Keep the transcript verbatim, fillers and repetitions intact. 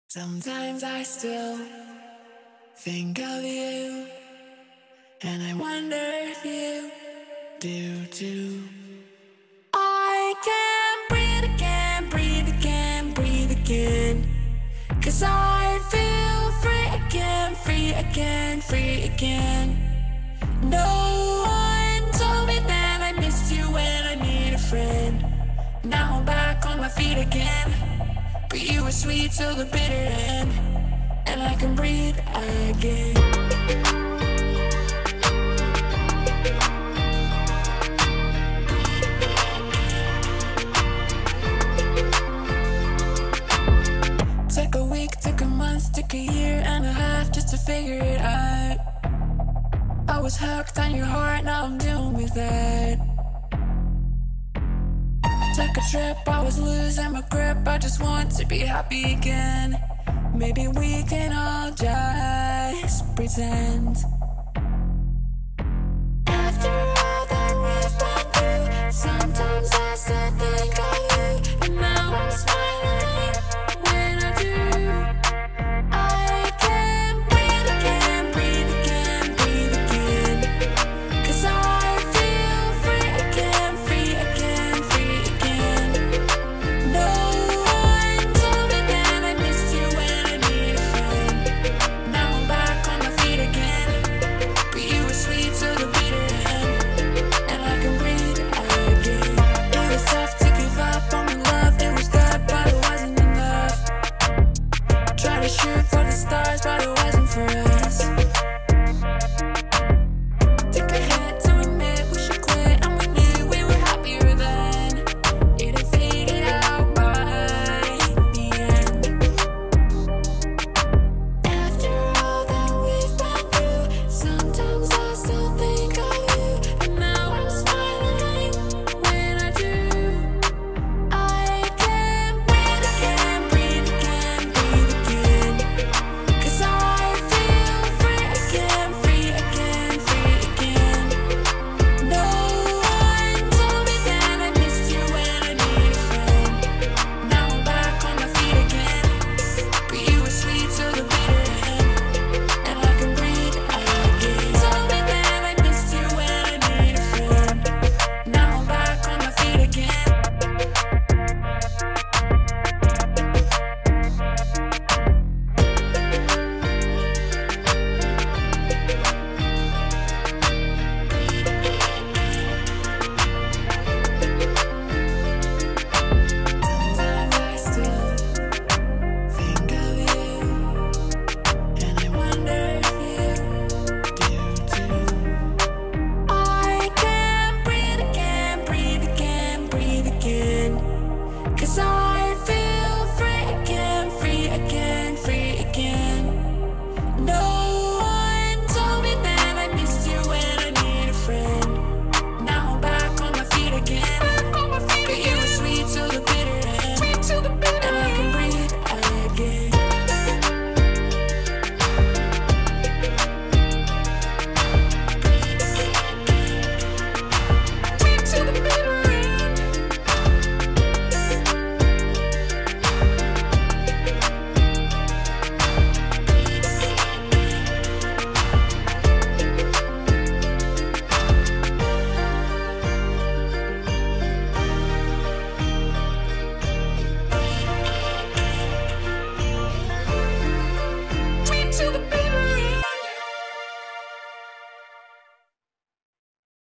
Sometimes I still think of you, and I wonder if you do too. I can't breathe again, breathe again, breathe again, 'cause I feel free again, free again, free again. No one told me that I missed you when I need a friend. Now I'm back on my feet again, but you were sweet till the bitter end, and I can breathe again. Took a week, took a month, took a year and a half just to figure it out. I was hooked on your heart, now I'm dealing with that. Took a trip, I was losing my grip, I just want to be happy again. Maybe we can all just pretend. After all that we've been through, sometimes I still think of you, and now I'm smiling.